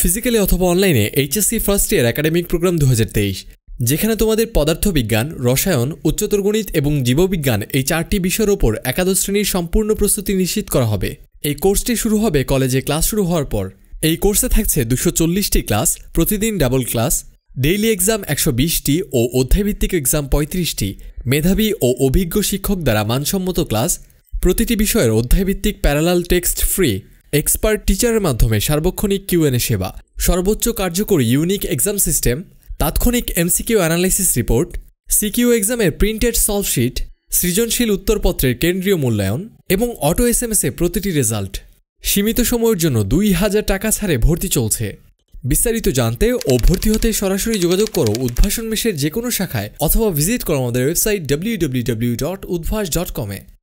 Physically অথবা অনলাইনে HSC first year academic program 2023, যেখানে তোমাদের পদার্থবিজ্ঞান, রসায়ন, উচ্চতর গণিত এবং জীববিজ্ঞান এই 4টি বিষয়ের ওপর একাদশ শ্রেণীর সম্পূর্ণ প্রস্তুতি নিশ্চিত করা হবে। এই কোর্সটি শুরু হবে কলেজে ক্লাস শুরু হওয়ার পর। এই কোর্সে থাকছে 240টি ক্লাস, প্রতিদিন ডাবল ক্লাস, ডেইলি এক্সাম 120টি ও অধ্যায়ভিত্তিক এক্সাম 35টি, মেধাবী ও অভিজ্ঞ শিক্ষক দ্বারা মানসম্মত ক্লাস, প্রতিটি বিষয়ের অধ্যায়ভিত্তিক প্যারালাল টেক্সট ফ্রি, এক্সপার্ট টিচারের মাধ্যমে সার্বক্ষণিক কিউএনএ সেবা, সর্বোচ্চ কার্যকরী ইউনিক এক্সাম সিস্টেম, তাৎক্ষণিক এমসিকিউ অ্যানালাইসিস রিপোর্ট, সিকিউ এক্সামের প্রিন্টেড সলভ শিট, সৃজনশীল উত্তরপত্রের কেন্দ্রীয় মূল্যায়ন এবং অটো এসএমএসে প্রতিটি রেজাল্ট। সীমিত সময়ের জন্য 2000 টাকা ছাড়ে ভর্তি চলছে। বিস্তারিত জানতে ও ভর্তি হতে সরাসরি যোগাযোগ করো উদ্ভাসন মেশের যে কোনো শাখায় অথবা ভিজিট করো আমাদের ওয়েবসাইট www.udbhas.com-এ।